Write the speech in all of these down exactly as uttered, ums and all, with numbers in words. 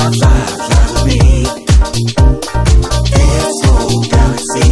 fly, fly, fly with me. Disco Galaxy.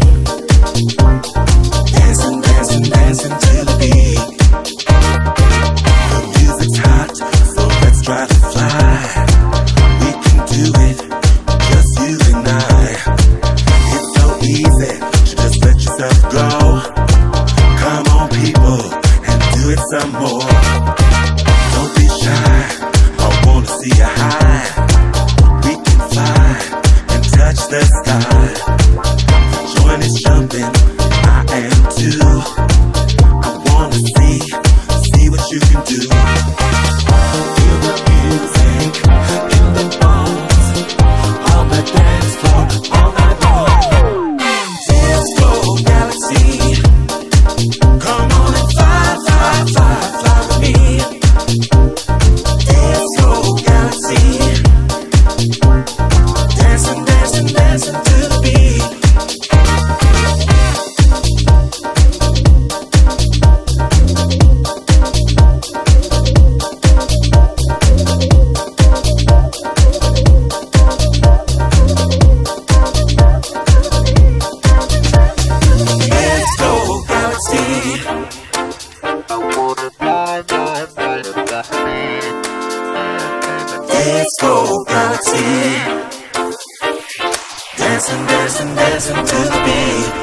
Dancing, dancing, dancing to the beat. The music's hot, so let's try to fly. We can do it, just you and I. It's so easy, just let yourself go. Come on people, and do it some more. Don't be shy, I wanna see you high. We can fly and touch the sky. Join us jumping, I am too. I wanna see, see what you can do. Feel the music in the bones, on the dance floor, all night long. Disco Galaxy. Come on and fly, fly, fly, fly with me. Disco Galaxy. Dancing, dancing, dancing to the beat. Disco Galaxy. Disco Galaxy. Dancing, dancing, dancing to the beat.